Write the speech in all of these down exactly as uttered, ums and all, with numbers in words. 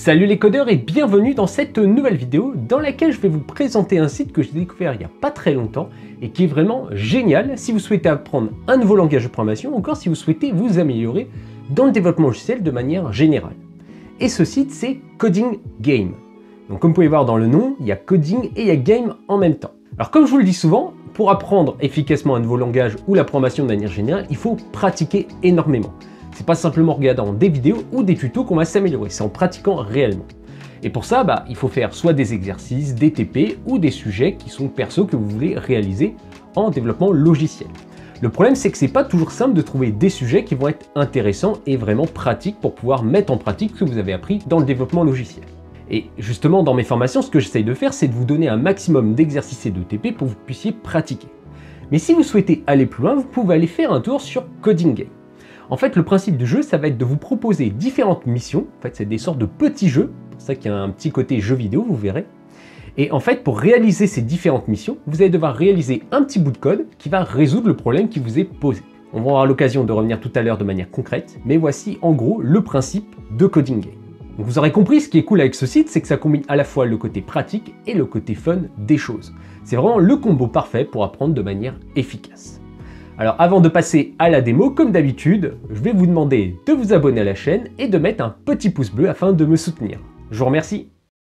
Salut les codeurs et bienvenue dans cette nouvelle vidéo dans laquelle je vais vous présenter un site que j'ai découvert il n'y a pas très longtemps et qui est vraiment génial si vous souhaitez apprendre un nouveau langage de programmation ou encore si vous souhaitez vous améliorer dans le développement logiciel de manière générale. Et ce site c'est Coding Game. Donc comme vous pouvez voir dans le nom, il y a coding et il y a game en même temps. Alors comme je vous le dis souvent, pour apprendre efficacement un nouveau langage ou la programmation de manière générale, il faut pratiquer énormément. C'est pas simplement en regardant des vidéos ou des tutos qu'on va s'améliorer, c'est en pratiquant réellement. Et pour ça, bah, il faut faire soit des exercices, des T P ou des sujets qui sont perso que vous voulez réaliser en développement logiciel. Le problème, c'est que c'est pas toujours simple de trouver des sujets qui vont être intéressants et vraiment pratiques pour pouvoir mettre en pratique ce que vous avez appris dans le développement logiciel. Et justement, dans mes formations, ce que j'essaye de faire, c'est de vous donner un maximum d'exercices et de T P pour que vous puissiez pratiquer. Mais si vous souhaitez aller plus loin, vous pouvez aller faire un tour sur Coding Game. En fait, le principe du jeu, ça va être de vous proposer différentes missions. En fait, c'est des sortes de petits jeux. C'est pour ça qu'il y a un petit côté jeu vidéo, vous verrez. Et en fait, pour réaliser ces différentes missions, vous allez devoir réaliser un petit bout de code qui va résoudre le problème qui vous est posé. On va avoir l'occasion de revenir tout à l'heure de manière concrète, mais voici en gros le principe de Coding Game. Donc vous aurez compris, ce qui est cool avec ce site, c'est que ça combine à la fois le côté pratique et le côté fun des choses. C'est vraiment le combo parfait pour apprendre de manière efficace. Alors avant de passer à la démo, comme d'habitude, je vais vous demander de vous abonner à la chaîne et de mettre un petit pouce bleu afin de me soutenir. Je vous remercie.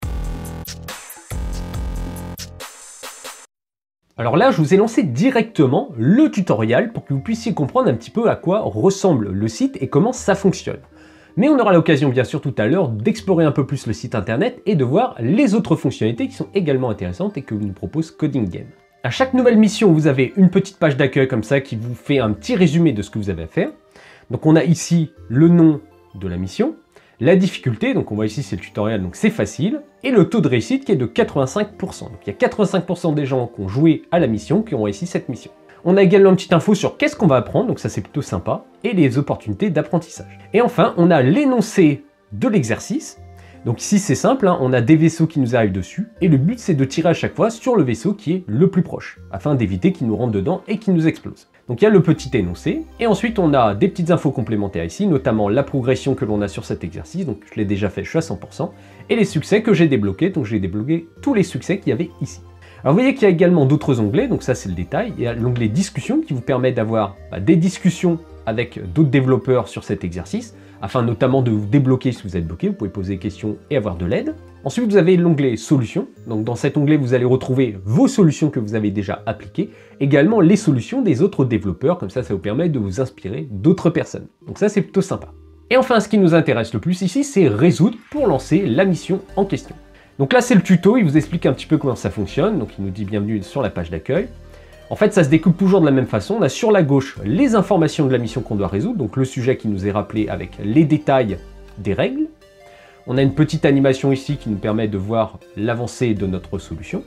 Alors là, je vous ai lancé directement le tutoriel pour que vous puissiez comprendre un petit peu à quoi ressemble le site et comment ça fonctionne. Mais on aura l'occasion bien sûr tout à l'heure d'explorer un peu plus le site internet et de voir les autres fonctionnalités qui sont également intéressantes et que nous propose Coding Game. À chaque nouvelle mission, vous avez une petite page d'accueil comme ça qui vous fait un petit résumé de ce que vous avez à faire. Donc on a ici le nom de la mission, la difficulté, donc on voit ici c'est le tutoriel, donc c'est facile, et le taux de réussite qui est de quatre-vingt-cinq pour cent. Donc il y a quatre-vingt-cinq pour cent des gens qui ont joué à la mission qui ont réussi cette mission. On a également une petite info sur qu'est-ce qu'on va apprendre, donc ça c'est plutôt sympa, et les opportunités d'apprentissage. Et enfin, on a l'énoncé de l'exercice. Donc ici c'est simple, hein, on a des vaisseaux qui nous arrivent dessus, et le but c'est de tirer à chaque fois sur le vaisseau qui est le plus proche, afin d'éviter qu'il nous rentre dedans et qu'il nous explose. Donc il y a le petit énoncé, et ensuite on a des petites infos complémentaires ici, notamment la progression que l'on a sur cet exercice, donc je l'ai déjà fait, je suis à cent pour cent, et les succès que j'ai débloqués, donc j'ai débloqué tous les succès qu'il y avait ici. Alors vous voyez qu'il y a également d'autres onglets, donc ça c'est le détail, il y a l'onglet discussion qui vous permet d'avoir bah, des discussions avec d'autres développeurs sur cet exercice, afin notamment de vous débloquer si vous êtes bloqué, vous pouvez poser des questions et avoir de l'aide. Ensuite vous avez l'onglet solutions, donc dans cet onglet vous allez retrouver vos solutions que vous avez déjà appliquées, également les solutions des autres développeurs, comme ça ça vous permet de vous inspirer d'autres personnes. Donc ça c'est plutôt sympa. Et enfin ce qui nous intéresse le plus ici, c'est résoudre pour lancer la mission en question. Donc là c'est le tuto, il vous explique un petit peu comment ça fonctionne, donc il nous dit bienvenue sur la page d'accueil. En fait, ça se découpe toujours de la même façon. On a sur la gauche les informations de la mission qu'on doit résoudre, donc le sujet qui nous est rappelé avec les détails des règles. On a une petite animation ici qui nous permet de voir l'avancée de notre solution.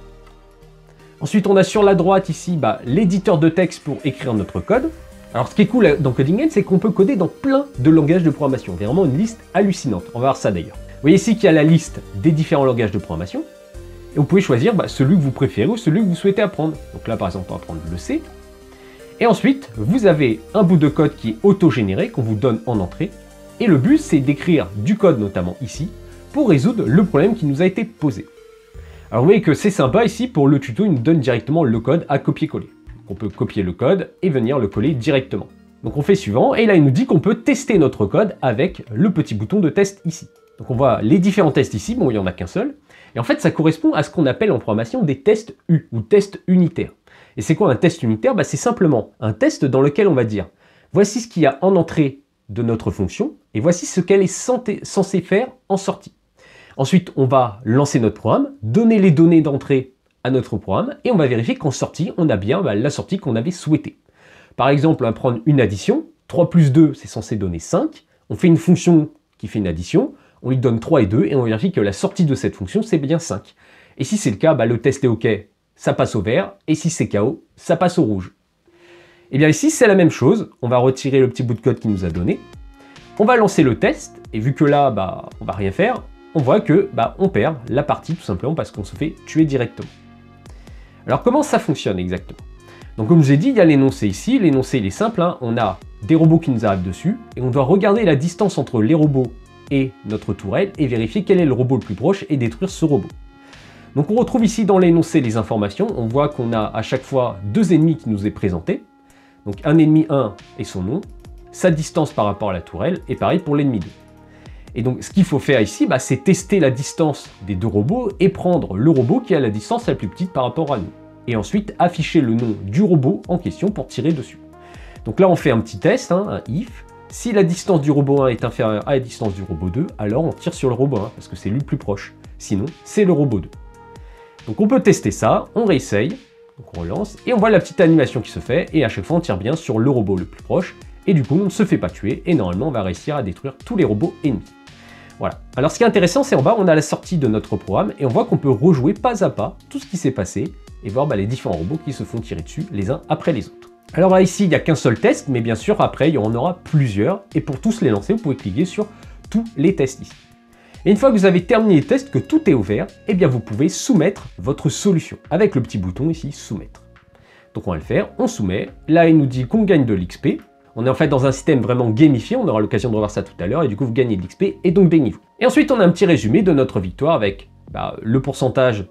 Ensuite, on a sur la droite ici bah, l'éditeur de texte pour écrire notre code. Alors, ce qui est cool dans Coding Game, c'est qu'on peut coder dans plein de langages de programmation. C'est vraiment une liste hallucinante. On va voir ça d'ailleurs. Vous voyez ici qu'il y a la liste des différents langages de programmation. Et vous pouvez choisir bah, celui que vous préférez ou celui que vous souhaitez apprendre. Donc là, par exemple, on va prendre le C. Et ensuite, vous avez un bout de code qui est auto-généré, qu'on vous donne en entrée. Et le but, c'est d'écrire du code, notamment ici, pour résoudre le problème qui nous a été posé. Alors vous voyez que c'est sympa, ici, pour le tuto, il nous donne directement le code à copier-coller. On peut copier le code et venir le coller directement. Donc on fait suivant, et là, il nous dit qu'on peut tester notre code avec le petit bouton de test ici. Donc on voit les différents tests ici, bon, il n'y en a qu'un seul. Et en fait, ça correspond à ce qu'on appelle en programmation des tests U, ou tests unitaires. Et c'est quoi un test unitaire? Bah, c'est simplement un test dans lequel on va dire, voici ce qu'il y a en entrée de notre fonction, et voici ce qu'elle est censée faire en sortie. Ensuite, on va lancer notre programme, donner les données d'entrée à notre programme, et on va vérifier qu'en sortie, on a bien bah, la sortie qu'on avait souhaitée. Par exemple, on va prendre une addition, trois plus deux, c'est censé donner cinq, on fait une fonction qui fait une addition, on lui donne trois et deux, et on vérifie que la sortie de cette fonction, c'est bien cinq. Et si c'est le cas, bah, le test est OK, ça passe au vert, et si c'est K O, ça passe au rouge. Et bien ici, c'est la même chose, on va retirer le petit bout de code qu'il nous a donné, on va lancer le test, et vu que là, bah, on va rien faire, on voit que bah, on perd la partie, tout simplement parce qu'on se fait tuer directement. Alors comment ça fonctionne exactement? Donc comme je vous ai dit, il y a l'énoncé ici, l'énoncé il est simple, hein. On a des robots qui nous arrivent dessus, et on doit regarder la distance entre les robots et notre tourelle et vérifier quel est le robot le plus proche et détruire ce robot. Donc on retrouve ici dans l'énoncé les informations, on voit qu'on a à chaque fois deux ennemis qui nous est présenté. Donc un ennemi un et son nom, sa distance par rapport à la tourelle, et pareil pour l'ennemi deux. Et donc ce qu'il faut faire ici, bah, c'est tester la distance des deux robots et prendre le robot qui a la distance la plus petite par rapport à nous. Et ensuite afficher le nom du robot en question pour tirer dessus. Donc là on fait un petit test, hein, un if. Si la distance du robot un est inférieure à la distance du robot deux, alors on tire sur le robot un, parce que c'est lui le plus proche. Sinon, c'est le robot deux. Donc on peut tester ça, on réessaye, donc on relance, et on voit la petite animation qui se fait, et à chaque fois on tire bien sur le robot le plus proche, et du coup on ne se fait pas tuer, et normalement on va réussir à détruire tous les robots ennemis. Voilà. Alors ce qui est intéressant, c'est en bas, on a la sortie de notre programme, et on voit qu'on peut rejouer pas à pas tout ce qui s'est passé, et voir bah, les différents robots qui se font tirer dessus les uns après les autres. Alors là, ici, il n'y a qu'un seul test, mais bien sûr, après, il y en aura plusieurs. Et pour tous les lancer, vous pouvez cliquer sur tous les tests ici. Et une fois que vous avez terminé les tests, que tout est ouvert, eh bien, vous pouvez soumettre votre solution avec le petit bouton ici, soumettre. Donc, on va le faire, on soumet. Là, il nous dit qu'on gagne de l'X P. On est en fait dans un système vraiment gamifié, on aura l'occasion de revoir ça tout à l'heure, et du coup, vous gagnez de l'X P et donc des niveaux. Et ensuite, on a un petit résumé de notre victoire avec bah, le pourcentage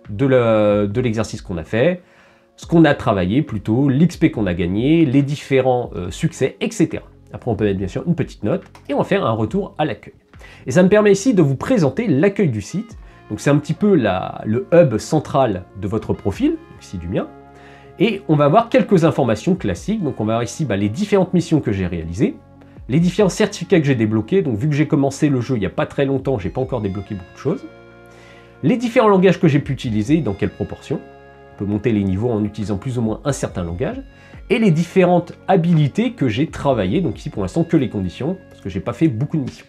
de l'exercice qu'on a fait, ce qu'on a travaillé plutôt, l'X P qu'on a gagné, les différents euh, succès, et cetera. Après, on peut mettre bien sûr une petite note et on va faire un retour à l'accueil. Et ça me permet ici de vous présenter l'accueil du site. Donc c'est un petit peu la, le hub central de votre profil, ici du mien. Et on va avoir quelques informations classiques. Donc on va avoir ici bah, les différentes missions que j'ai réalisées, les différents certificats que j'ai débloqués. Donc vu que j'ai commencé le jeu il n'y a pas très longtemps, j'ai pas encore débloqué beaucoup de choses. Les différents langages que j'ai pu utiliser, dans quelle proportion. On peut monter les niveaux en utilisant plus ou moins un certain langage, et les différentes habilités que j'ai travaillées, donc ici pour l'instant que les conditions, parce que j'ai pas fait beaucoup de missions.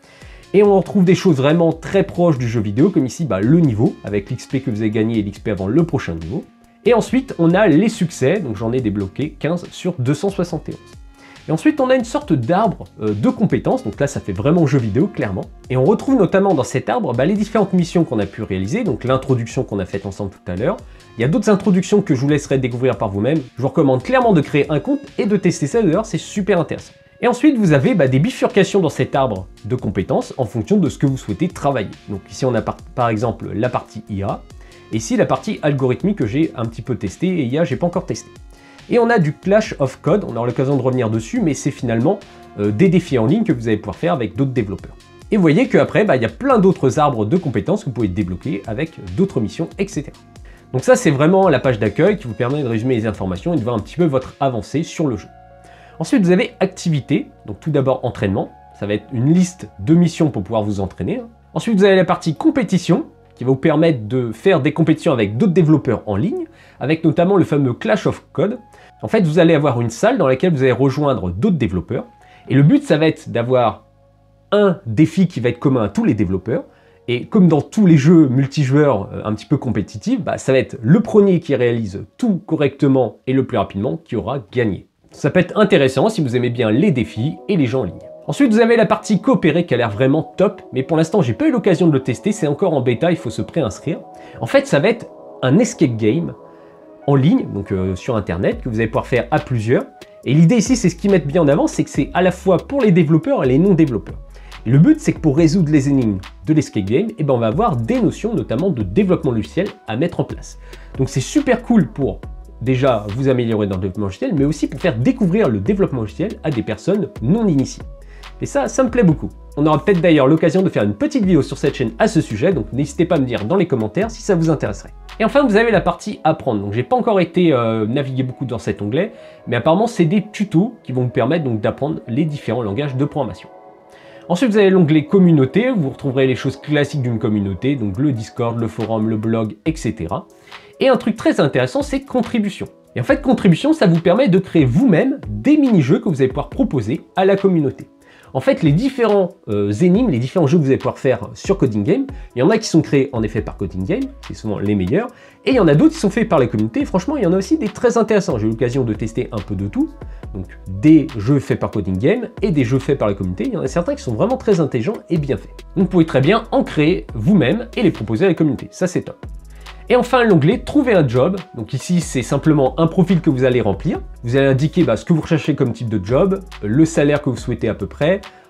Et on retrouve des choses vraiment très proches du jeu vidéo, comme ici bah, le niveau, avec l'X P que vous avez gagné et l'X P avant le prochain niveau. Et ensuite on a les succès, donc j'en ai débloqué quinze sur deux cent soixante et onze. Et ensuite, on a une sorte d'arbre euh, de compétences, donc là, ça fait vraiment jeu vidéo, clairement. Et on retrouve notamment dans cet arbre bah, les différentes missions qu'on a pu réaliser, donc l'introduction qu'on a faite ensemble tout à l'heure. Il y a d'autres introductions que je vous laisserai découvrir par vous-même. Je vous recommande clairement de créer un compte et de tester ça, d'ailleurs, c'est super intéressant. Et ensuite, vous avez bah, des bifurcations dans cet arbre de compétences en fonction de ce que vous souhaitez travailler. Donc ici, on a par, par exemple la partie I A, et ici, la partie algorithmique que j'ai un petit peu testé, et I A, j'ai pas encore testé. Et on a du Clash of Code, on aura l'occasion de revenir dessus, mais c'est finalement euh, des défis en ligne que vous allez pouvoir faire avec d'autres développeurs. Et vous voyez qu'après, bah, il y a plein d'autres arbres de compétences que vous pouvez débloquer avec d'autres missions, et cetera. Donc ça, c'est vraiment la page d'accueil qui vous permet de résumer les informations et de voir un petit peu votre avancée sur le jeu. Ensuite, vous avez activités, donc tout d'abord entraînement, ça va être une liste de missions pour pouvoir vous entraîner. Ensuite, vous avez la partie compétition, qui va vous permettre de faire des compétitions avec d'autres développeurs en ligne, avec notamment le fameux Clash of Code. En fait, vous allez avoir une salle dans laquelle vous allez rejoindre d'autres développeurs, et le but, ça va être d'avoir un défi qui va être commun à tous les développeurs, et comme dans tous les jeux multijoueurs euh, un petit peu compétitifs, bah, ça va être le premier qui réalise tout correctement et le plus rapidement qui aura gagné. Ça peut être intéressant si vous aimez bien les défis et les jeux en ligne. Ensuite, vous avez la partie coopérée qui a l'air vraiment top, mais pour l'instant, j'ai pas eu l'occasion de le tester, c'est encore en bêta, il faut se préinscrire. En fait, ça va être un escape game en ligne, donc euh, sur internet, que vous allez pouvoir faire à plusieurs. Et l'idée ici, c'est ce qu'ils mettent bien en avant, c'est que c'est à la fois pour les développeurs et les non-développeurs. Et le but, c'est que pour résoudre les énigmes de l'escape game, eh ben, on va avoir des notions, notamment de développement logiciel, à mettre en place. Donc c'est super cool pour déjà vous améliorer dans le développement logiciel, mais aussi pour faire découvrir le développement logiciel à des personnes non initiées. Et ça, ça me plaît beaucoup. On aura peut-être d'ailleurs l'occasion de faire une petite vidéo sur cette chaîne à ce sujet, donc n'hésitez pas à me dire dans les commentaires si ça vous intéresserait. Et enfin, vous avez la partie apprendre. Donc j'ai pas encore été euh, naviguer beaucoup dans cet onglet, mais apparemment c'est des tutos qui vont vous permettre donc d'apprendre les différents langages de programmation. Ensuite, vous avez l'onglet communauté, vous retrouverez les choses classiques d'une communauté, donc le Discord, le forum, le blog, et cetera. Et un truc très intéressant, c'est contribution. Et en fait, contribution, ça vous permet de créer vous-même des mini-jeux que vous allez pouvoir proposer à la communauté. En fait, les différents euh, énigmes, les différents jeux que vous allez pouvoir faire sur Coding Game, il y en a qui sont créés en effet par Coding Game, c'est souvent les meilleurs, et il y en a d'autres qui sont faits par la communauté, et franchement, il y en a aussi des très intéressants. J'ai eu l'occasion de tester un peu de tout, donc des jeux faits par Coding Game et des jeux faits par la communauté, il y en a certains qui sont vraiment très intelligents et bien faits. Donc vous pouvez très bien en créer vous-même et les proposer à la communauté, ça c'est top. Et enfin l'onglet trouver un job, donc ici c'est simplement un profil que vous allez remplir, vous allez indiquer bah, ce que vous recherchez comme type de job, le salaire que vous souhaitez à peu près,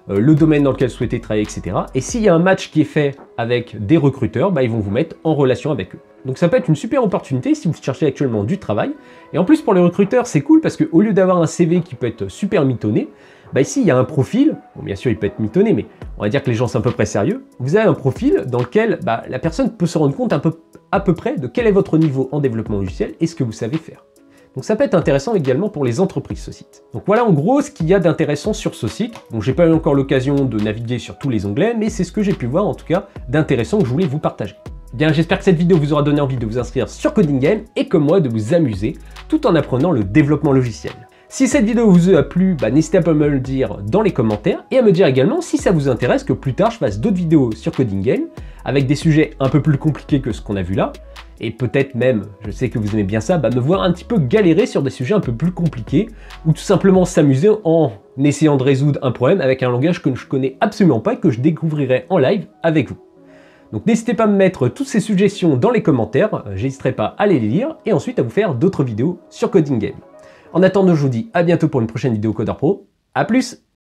euh, le domaine dans lequel vous souhaitez travailler, et cetera. Et s'il y a un match qui est fait avec des recruteurs, bah, ils vont vous mettre en relation avec eux. Donc ça peut être une super opportunité si vous cherchez actuellement du travail. Et en plus pour les recruteurs, c'est cool parce qu'au lieu d'avoir un C V qui peut être super mitonné, bah ici il y a un profil, bon bien sûr il peut être mitonné, mais on va dire que les gens sont à peu près sérieux. Vous avez un profil dans lequel bah, la personne peut se rendre compte un peu, à peu près de quel est votre niveau en développement logiciel et ce que vous savez faire. Donc ça peut être intéressant également pour les entreprises, ce site. Donc voilà en gros ce qu'il y a d'intéressant sur ce site. Donc j'ai pas eu encore l'occasion de naviguer sur tous les onglets, mais c'est ce que j'ai pu voir en tout cas d'intéressant que je voulais vous partager. Bien, j'espère que cette vidéo vous aura donné envie de vous inscrire sur Coding Game et comme moi de vous amuser tout en apprenant le développement logiciel. Si cette vidéo vous a plu, bah, n'hésitez pas à me le dire dans les commentaires et à me dire également si ça vous intéresse que plus tard je fasse d'autres vidéos sur Coding Game avec des sujets un peu plus compliqués que ce qu'on a vu là. Et peut-être même, je sais que vous aimez bien ça, bah, me voir un petit peu galérer sur des sujets un peu plus compliqués ou tout simplement s'amuser en essayant de résoudre un problème avec un langage que je connais absolument pas et que je découvrirai en live avec vous. Donc n'hésitez pas à me mettre toutes ces suggestions dans les commentaires, j'hésiterai pas à les lire et ensuite à vous faire d'autres vidéos sur Coding Game. En attendant, je vous dis à bientôt pour une prochaine vidéo Codeur Pro, à plus!